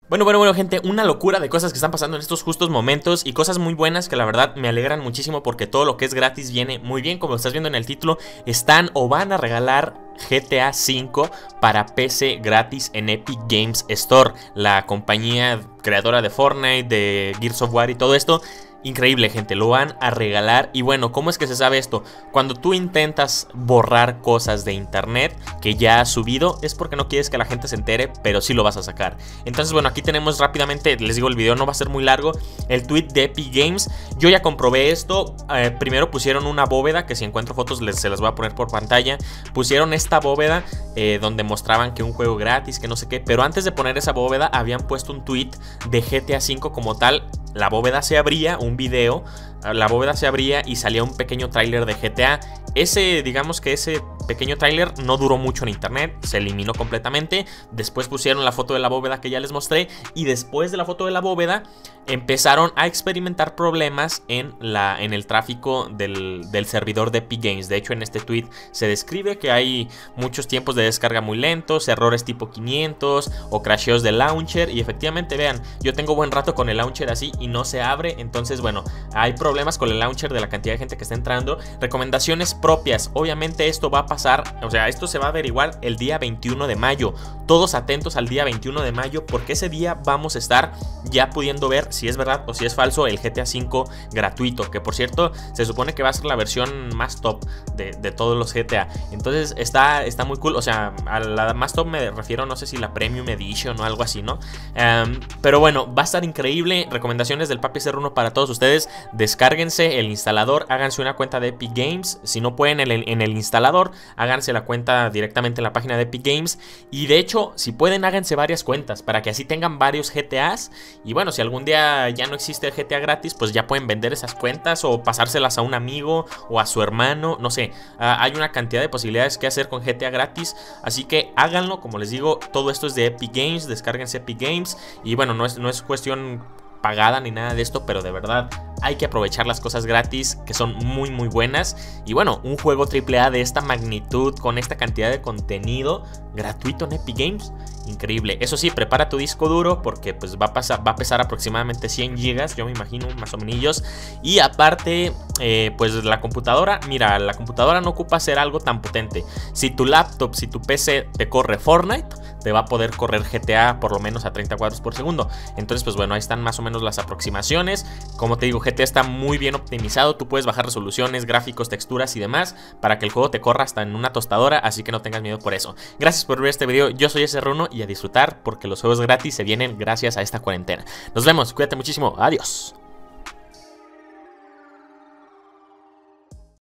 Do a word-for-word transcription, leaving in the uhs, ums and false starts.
Bueno, bueno, bueno, gente, una locura de cosas que están pasando en estos justos momentos y cosas muy buenas que la verdad me alegran muchísimo porque todo lo que es gratis viene muy bien. Como lo estás viendo en el título, están o van a regalar G T A cinco para P C gratis en Epic Games Store, la compañía creadora de Fortnite, de Gears of War y todo esto. Increíble, gente, lo van a regalar. Y bueno, ¿cómo es que se sabe esto? Cuando tú intentas borrar cosas de internet que ya has subido, es porque no quieres que la gente se entere, pero sí lo vas a sacar. Entonces, bueno, aquí tenemos rápidamente, les digo, el video no va a ser muy largo, el tweet de Epic Games. Yo ya comprobé esto. eh, Primero pusieron una bóveda, que si encuentro fotos les, se las voy a poner por pantalla. Pusieron esta bóveda eh, donde mostraban que un juego gratis, que no sé qué. Pero antes de poner esa bóveda, habían puesto un tweet de G T A cinco como tal. La bóveda se abría, un video, la bóveda se abría y salía un pequeño tráiler de G T A. Ese, digamos que ese pequeño tráiler no duró mucho en internet, se eliminó completamente. Después pusieron la foto de la bóveda que ya les mostré. Y después de la foto de la bóveda empezaron a experimentar problemas en, la, en el tráfico del, del servidor de Epic Games. De hecho, en este tweet se describe que hay muchos tiempos de descarga muy lentos, errores tipo quinientos o crasheos del launcher. Y efectivamente, vean, yo tengo buen rato con el launcher así y no se abre. Entonces, bueno, hay problemas con el launcher de la cantidad de gente que está entrando. Recomendaciones propias. Obviamente esto va a pasar, o sea, esto se va a averiguar el día veintiuno de mayo. Todos atentos al día veintiuno de mayo, porque ese día vamos a estar ya pudiendo ver si es verdad o si es falso el G T A cinco gratuito, que por cierto se supone que va a ser la versión más top de, de todos los G T A. Entonces está, está muy cool. O sea, a la más top me refiero, no sé si la Premium Edition o algo así, ¿no? Um, pero bueno, va a estar increíble. Recomendaciones del Papi cero uno para todos ustedes. Descárguense el instalador, háganse una cuenta de Epic Games. Si no pueden en el, en el instalador, háganse la cuenta directamente en la página de Epic Games. Y de hecho, si pueden, háganse varias cuentas para que así tengan varios G T As. Y bueno, si algún día ya no existe el G T A gratis, pues ya pueden vender esas cuentas o pasárselas a un amigo o a su hermano, no sé. Uh, hay una cantidad de posibilidades que hacer con G T A gratis, así que háganlo. Como les digo, todo esto es de Epic Games, descárguense Epic Games. Y bueno, no es, no es cuestión pagada ni nada de esto, pero de verdad hay que aprovechar las cosas gratis, que son muy muy buenas. Y bueno, un juego triple A de esta magnitud, con esta cantidad de contenido gratuito en Epic Games, increíble. Eso sí, prepara tu disco duro porque pues va a, pasar, va a pesar aproximadamente cien gigas, yo me imagino, más o menos. Y aparte, eh, pues la computadora, mira, la computadora no ocupa ser algo tan potente. Si tu laptop, si tu P C te corre Fortnite, te va a poder correr G T A por lo menos a treinta cuadros por segundo. Entonces pues bueno, ahí están más o menos las aproximaciones. Como te digo, G T A está muy bien optimizado. Tú puedes bajar resoluciones, gráficos, texturas y demás para que el juego te corra hasta en una tostadora, así que no tengas miedo por eso. Gracias por ver este video, yo soy ese Runo y a disfrutar porque los juegos gratis se vienen gracias a esta cuarentena. Nos vemos, cuídate muchísimo, adiós.